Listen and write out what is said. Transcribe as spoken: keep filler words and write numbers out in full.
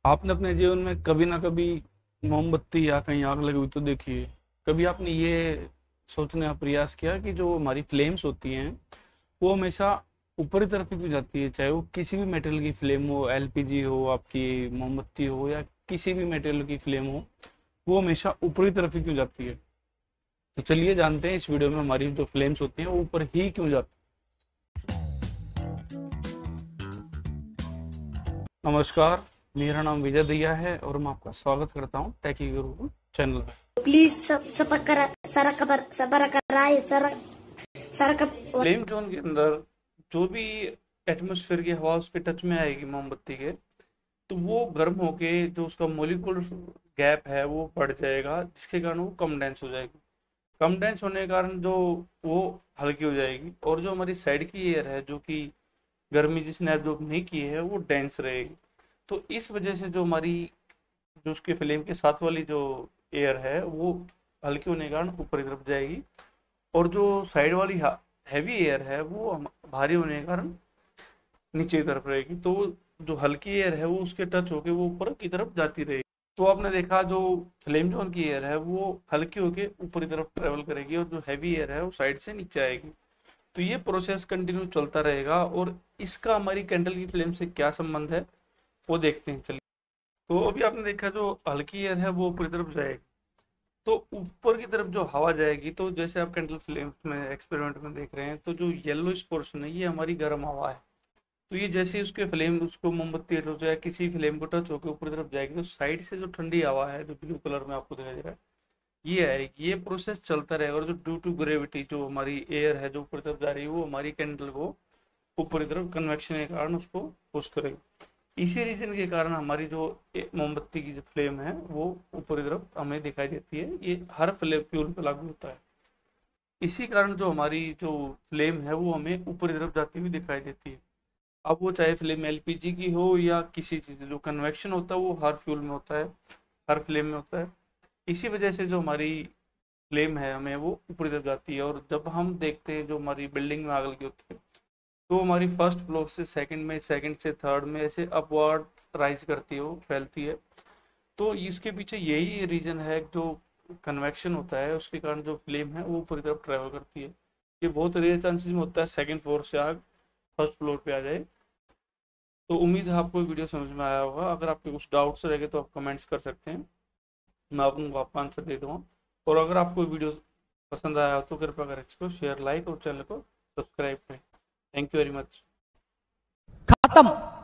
आपने अपने जीवन में कभी ना कभी मोमबत्ती या कहीं आग लगी हुई तो देखी है। कभी आपने ये सोचने का प्रयास किया कि जो हमारी फ्लेम्स होती हैं वो हमेशा ऊपरी तरफ ही क्यों जाती है, चाहे वो किसी भी मेटेरियल की फ्लेम हो, एलपीजी हो, आपकी मोमबत्ती हो, या किसी भी मेटेरियल की फ्लेम हो, वो हमेशा ऊपरी तरफ ही क्यों जाती है। तो चलिए जानते हैं इस वीडियो में हमारी जो फ्लेम्स होती हैं वो ऊपर ही क्यों जाती है। नमस्कार, मेरा नाम विजय दहिया है और मैं आपका स्वागत करता हूँ टेकी गुरु चैनल में। प्लीज सब सबर सबर सबर कराए सर सर का फ्लेम जोन के अंदर जो भी एटमॉस्फेयर की हवा उसके टच में आएगी मोमबत्ती के, तो वो गर्म होके जो उसका मोलिकुलर गैप है वो बढ़ जाएगा, जिसके कारण वो कम डेंस हो जाएगी। कम डेंस होने के कारण जो वो हल्की हो जाएगी, और जो हमारी साइड की एयर है जो कि गर्मी जिसने एब्जॉर्ब नहीं की है वो डेंस रहेगी। तो इस वजह से जो हमारी जो उसके फ्लेम के साथ वाली जो एयर है वो हल्की होने के कारण ऊपर की तरफ जाएगी, और जो साइड वाली हैवी एयर है वो हम- भारी होने के कारण नीचे की तरफ रहेगी। तो जो हल्की एयर है वो उसके टच होके वो ऊपर की तरफ जाती रहेगी। तो आपने देखा जो फ्लेम जोन की एयर है वो हल्की होके ऊपर की तरफ ट्रेवल करेगी, और जो हैवी एयर है वो साइड से नीचे आएगी। तो ये प्रोसेस कंटिन्यू चलता रहेगा, और इसका हमारी कैंडल की फ्लेम से क्या संबंध है वो देखते हैं। चलिए, तो अभी आपने देखा जो हल्की एयर है वो ऊपर की तरफ जाएगी, तो ऊपर की तरफ जो हवा जाएगी, तो जैसे आप कैंडल फ्लेम में एक्सपेरिमेंट में देख रहे हैं, तो जो येलोइश पोर्शन है ये हमारी गर्म हवा है। तो ये जैसे ही उसके फ्लेम उसको मोमबत्ती हो जाए किसी फ्लेम को टच होकर ऊपर की तरफ जाएगी, तो साइड से जो ठंडी हवा है जो ब्लू कलर में आपको दिखाई दे रहा है ये आएगी। ये प्रोसेस चलता रहेगा, और जो ड्यू टू ग्रेविटी जो हमारी एयर है जो ऊपर की तरफ जा रही है वो हमारी कैंडल को ऊपर की तरफ कन्वेक्शन के कारण उसको पुश करेगी। इसी रीजन के कारण हमारी जो ए- मोमबत्ती की जो फ्लेम है वो ऊपर की तरफ हमें दिखाई देती है। ये हर फ्लेम फ्यूल पे लागू होता है। इसी कारण जो हमारी जो फ्लेम है वो हमें ऊपर की तरफ जाती हुई दिखाई देती है। अब वो चाहे फ्लेम एलपीजी की हो या किसी चीज, जो कन्वेक्शन होता है वो हर फ्यूल में होता है, हर फ्लेम में होता है। इसी वजह से जो हमारी फ्लेम है हमें वो ऊपर की तरफ जाती है। और जब हम देखते हैं जो हमारी बिल्डिंग में आग लगी होती है, तो हमारी फर्स्ट फ्लोर से सेकंड में, सेकंड से थर्ड में ऐसे अपवर्ड राइज करती है, वो फैलती है। तो इसके पीछे यही रीजन है, जो कन्वेक्शन होता है उसके कारण जो फ्लेम है वो ऊपर की तरफ ट्रेवल करती है। ये बहुत रेयर चांसेस में होता है सेकंड फ्लोर से आग फर्स्ट फ्लोर पे आ जाए। तो उम्मीद है आपको वीडियो समझ में आया होगा। अगर आपके कुछ डाउट्स रह गए तो आप कमेंट्स कर सकते हैं, मैं आपको आपका आंसर दे दूँगा। और अगर आपको वीडियो पसंद आया हो तो कृपया कर इसको शेयर, लाइक और चैनल को सब्सक्राइब करें। Thank you very much. खत्म।